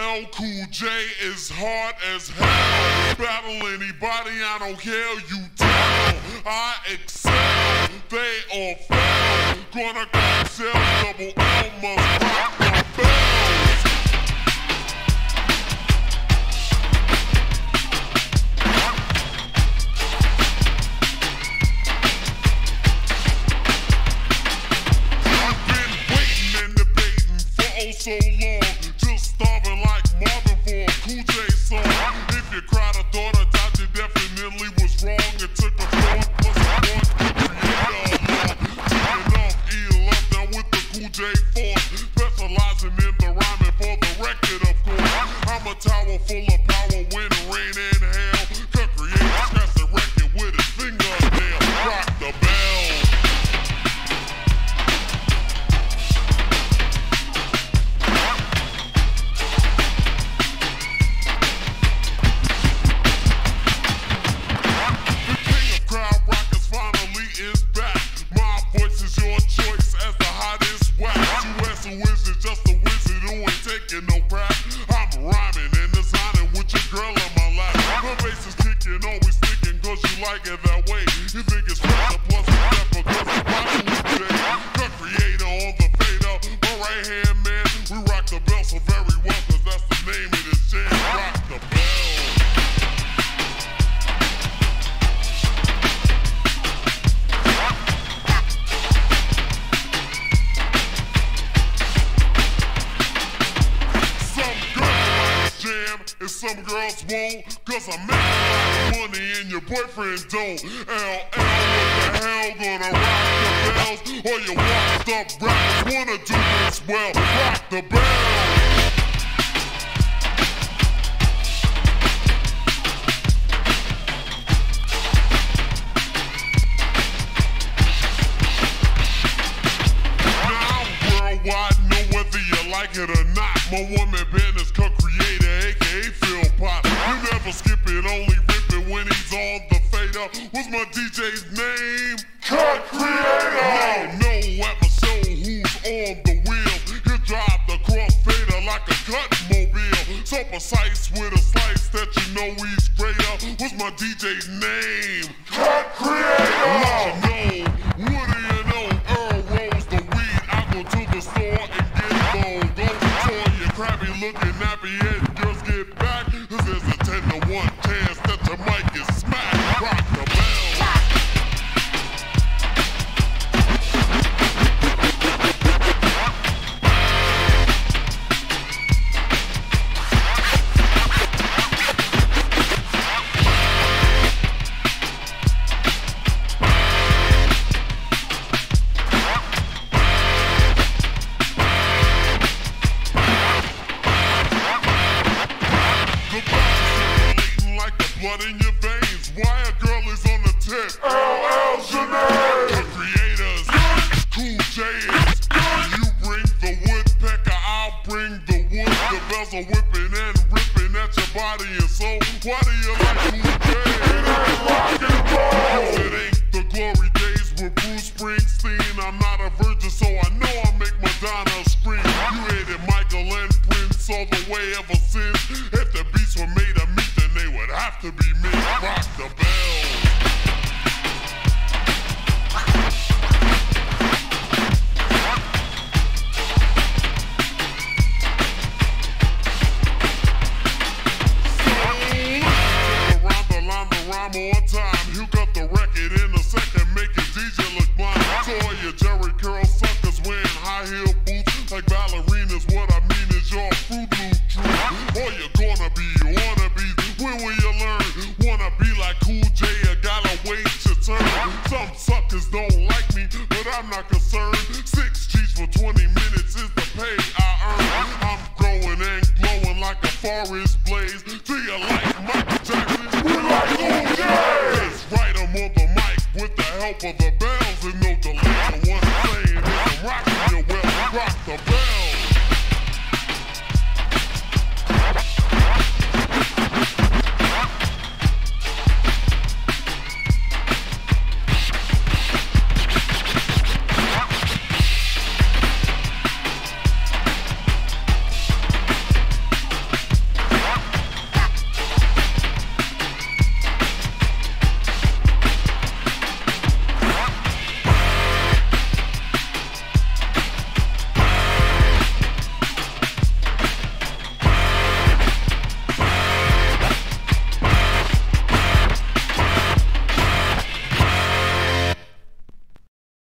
LL Cool J is hard as hell. Battle anybody, I don't care, you tell. I excel, they all fail. Gonna crack shells, double L must rock my bells. I've been waiting and debating for oh so long, just starving like Marvin for a Cool J song. If you cried or thought I doubt, you definitely was wrong. It took a thought plus a thought to create a law. Taking off E11 down with the Cool J force, specializing in the rhyming for the record, of course. I'm a tower full of power, wind, rain, and hail. Could create, scratch the record with his fingernail. Rock the bell. No crap, I'm rhyming and designing with your girl on my lap. Her bass is kicking, always sticking, cause you like it that way. You think it's special, plus a step because it's rockin' with Jay. The creator on the fader, my right hand man. We rock the bell so very well, cause that's the name of this jam. Rock the bell. And some girls won't, cause I make a lot of money and your boyfriend don't. LL, what the hell, gonna rock the bells? Or you washed up rappers wanna do this well. Rock the bells. Whether you like it or not, my woman band is co-creator, aka Phil Pop. You never skip it, only rip it when he's on the fader. What's my DJ's name? Cut Creator! No, at my show, who's on the wheel? He'll drive the crossfader like a cut mobile. So precise with a slice that you know he's greater. What's my DJ's name? Cut Creator! What you know? What do you know? Earl rolls the weed. I go to the store and crabby looking nappy head girls get back, cause there's a 10 to 1 chance that your mic is smacked. Rock the bell. Blood in your veins, why a girl is on the tip? LL Janae! The creators, Cool J's. You bring the woodpecker, I'll bring the wood. The bells are whipping and ripping at your body and soul. Why do you like Cool J? It ain't rock and roll! It ain't the glory days with Bruce Springsteen. I'm not a virgin, so I know I make Madonna scream. You hated Michael and Prince all the way ever since. If the beats were made of meat, then they would have to be me. Rock the bell. Around the line, the rhyme on time. You got the record in a second, make your DJ look blind. So all your Jerry curl suckers wearing high heel boots like ballerinas. What I mean is your Fruit Loop truth. Or you're gonna be wannabes. When will you learn? Wanna be like Cool J, you gotta wait your turn. Some suckers don't like me, but I'm not concerned. 6 G's for 20 minutes is the pay I earn. I'm growing and glowing like a forest blaze. Do you like Michael Jackson? We like Cool J! That's right, I'm on the mic with the help of the bell.